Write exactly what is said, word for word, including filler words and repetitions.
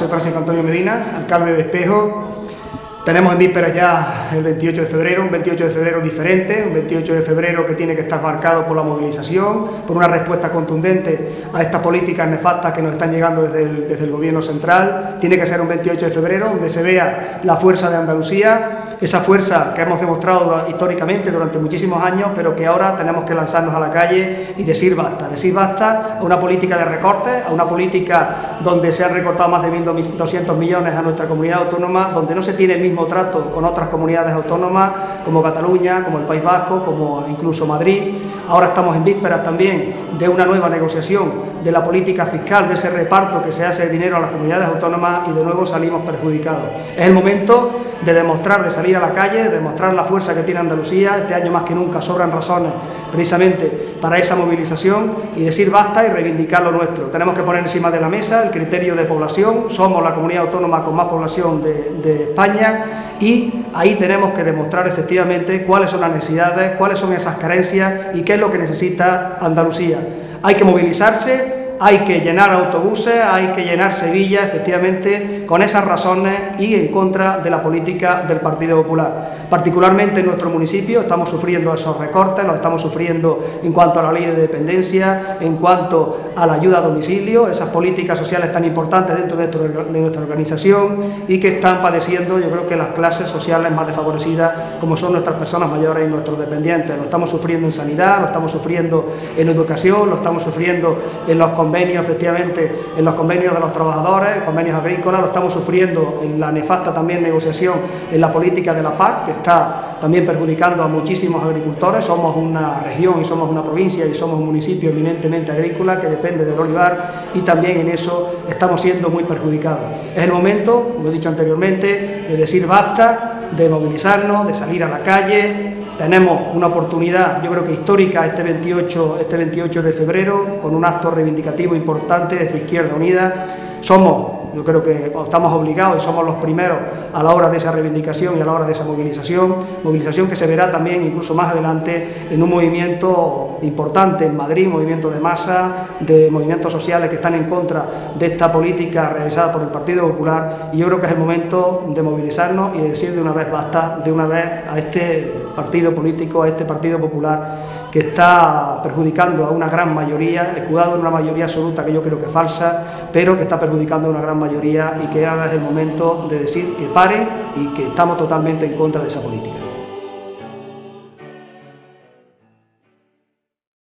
soy Francisco Antonio Medina, alcalde de Espejo. Tenemos en vísperas ya el veintiocho de febrero, un veintiocho de febrero diferente, un veintiocho de febrero que tiene que estar marcado por la movilización, por una respuesta contundente a estas políticas nefastas que nos están llegando desde el, desde el Gobierno central. Tiene que ser un veintiocho de febrero donde se vea la fuerza de Andalucía, esa fuerza que hemos demostrado históricamente durante muchísimos años, pero que ahora tenemos que lanzarnos a la calle y decir basta, decir basta a una política de recortes, a una política donde se han recortado más de mil doscientos millones a nuestra comunidad autónoma, donde no se tiene el mismo trato con otras comunidades autónomas como Cataluña, como el País Vasco, como incluso Madrid. Ahora estamos en vísperas también de una nueva negociación de la política fiscal, de ese reparto que se hace de dinero a las comunidades autónomas y de nuevo salimos perjudicados. Es el momento de demostrar, de salir a la calle, de demostrar la fuerza que tiene Andalucía. Este año más que nunca sobran razones precisamente para esa movilización y decir basta y reivindicar lo nuestro. Tenemos que poner encima de la mesa el criterio de población. Somos la comunidad autónoma con más población de, de España y ahí tenemos que demostrar efectivamente cuáles son las necesidades, cuáles son esas carencias y qué es lo que necesita Andalucía. Hay que movilizarse, hay que llenar autobuses, hay que llenar Sevilla, efectivamente, con esas razones y en contra de la política del Partido Popular. Particularmente en nuestro municipio estamos sufriendo esos recortes, los estamos sufriendo en cuanto a la ley de dependencia, en cuanto a la ayuda a domicilio, esas políticas sociales tan importantes dentro de, nuestro, de nuestra organización y que están padeciendo, yo creo que las clases sociales más desfavorecidas, como son nuestras personas mayores y nuestros dependientes. Lo estamos sufriendo en sanidad, lo estamos sufriendo en educación, lo estamos sufriendo en los convenios, efectivamente, en los convenios de los trabajadores, convenios agrícolas, lo estamos sufriendo en la nefasta también negociación en la política de la P A C, que está también perjudicando a muchísimos agricultores. Somos una región y somos una provincia y somos un municipio eminentemente agrícola que depende del olivar y también en eso estamos siendo muy perjudicados. Es el momento, como he dicho anteriormente, de decir basta, de movilizarnos, de salir a la calle. Tenemos una oportunidad, yo creo que histórica, este veintiocho, este veintiocho de febrero, con un acto reivindicativo importante desde Izquierda Unida. Somos, yo creo que estamos obligados y somos los primeros a la hora de esa reivindicación y a la hora de esa movilización, movilización que se verá también incluso más adelante en un movimiento importante en Madrid, movimiento de masa, de movimientos sociales que están en contra de esta política realizada por el Partido Popular, y yo creo que es el momento de movilizarnos y de decir de una vez basta, de una vez a este partido político, a este Partido Popular que está perjudicando a una gran mayoría, escudado en una mayoría absoluta que yo creo que es falsa, pero que está perjudicando a una gran mayoría y que ahora es el momento de decir que paren y que estamos totalmente en contra de esa política.